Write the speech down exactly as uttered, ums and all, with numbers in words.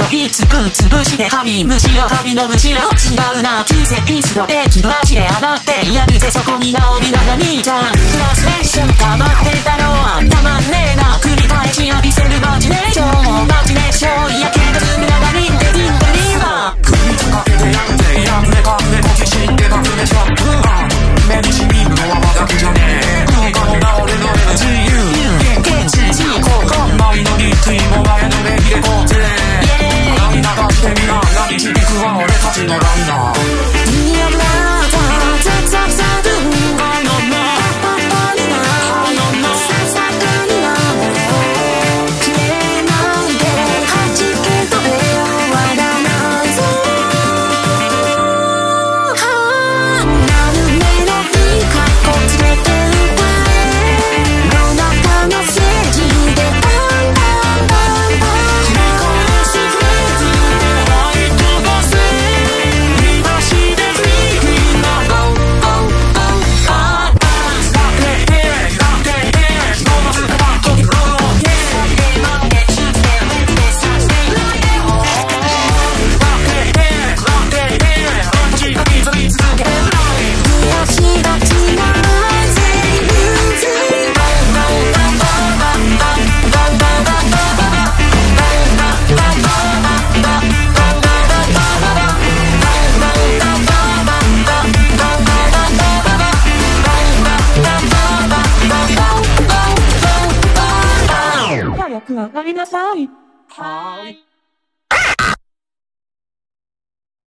いつぶつぶしてハミ虫よ旅の虫よ違うな季節ピストで気足で上がってやるぜそこに直美な兄ちゃんフラストレーション溜まってたのはたまんねえな繰り返し浴びせるマジネーションマジネーションやけどつむらがリンデリンデリーバー首つかけてやってやんねかんねこきしんでかくめショップ目にしみるのはまだけじゃねえ文化のな俺の エヌジーユー 現地地こうかんないのについも前の目切れこうぜ何流してみな何響くは俺たちのライナー早く上がりなさい。はーい。